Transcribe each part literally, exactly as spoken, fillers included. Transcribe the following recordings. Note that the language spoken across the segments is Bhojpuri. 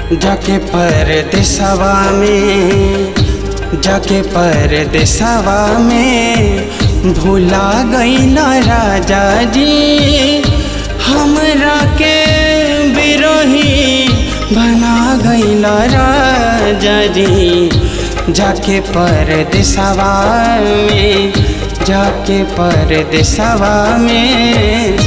जाके परदेसवा में जाके परदेसवा में भुला गइला राजा जी, हमरा के बिरही बना गइला राजा जी। जाके परदेसवा में जाके परदेसवा में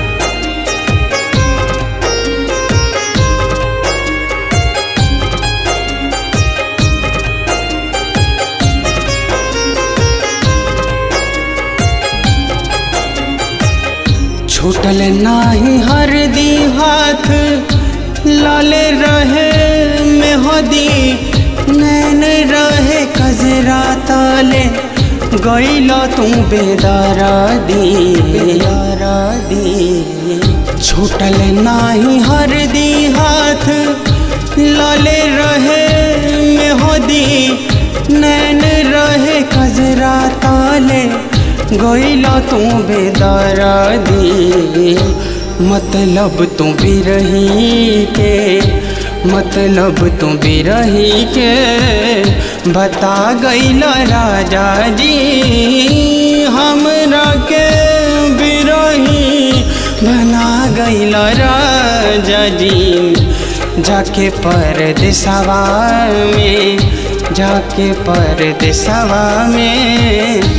छूटल नाही हरदी हाथ, लाले रहे मेहदी, नैन रहे कजरा ताले, गइला तू बेदरादी बेदरादी। छूटल नाही हरदी हाथ, लाले रहे मेहदी, नैन रहे कजरा ताले, गइला तू बेदरादी। मतलब तू बिरही के मतलब तू बिरही के बता गइला राजा जी, हमरा के बिरही बना गइला राजा जी। जाके परदेसवा में जाके परदेसवा में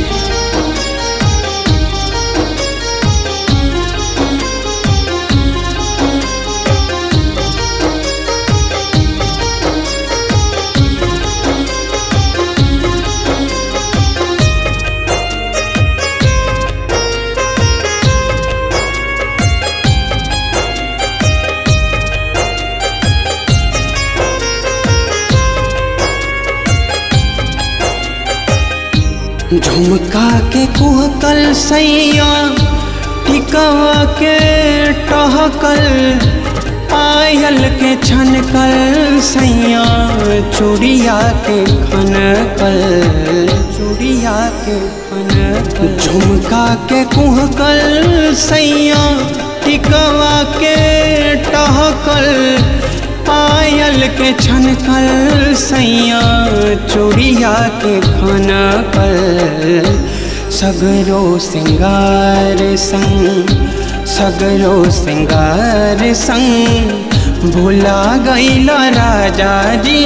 झुमका के कुहकल सैया, टिकवा के टहकल, पायल के छनकल सैया, चूड़िया के खनकल चूड़िया के खनकल। झुमका के कुहकल सैया, टिकवा के टहकल, पायल के छनकल सैया, चूड़िया के खनकल। सगरो सिंगार संग सगरो सिंगार संग भुला गइला राजा जी,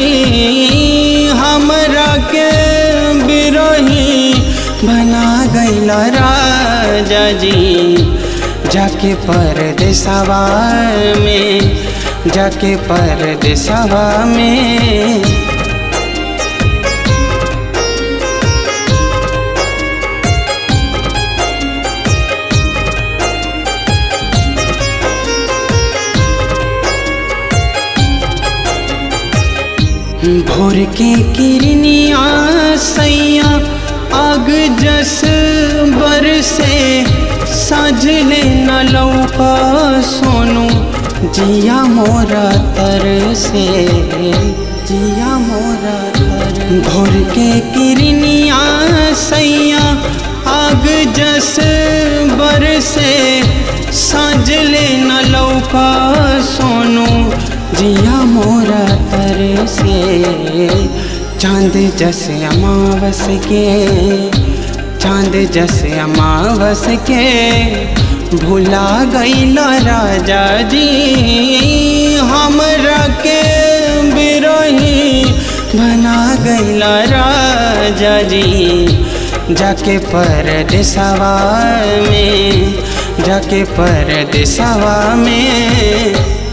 हमरा के बिरही बना गइला राजा जी। जाके परदेसवा में जाके परदेसवा में भोर के किरनिया सैया, आग जस बरसे, साझले न लौका सोनू, जिया मोरा तर से जिया मोरा तर। भोर के किरनिया सैया, आग जस बरसे, साझले न लौका सोनू, जिया मोरा तर से। चांद जस अमावस के चांद जस अमावस के भुला गइला राजा जी, हमरा के बिरही बना गइला राजा जी। जाके परदेसवा में जाके परदेसवा में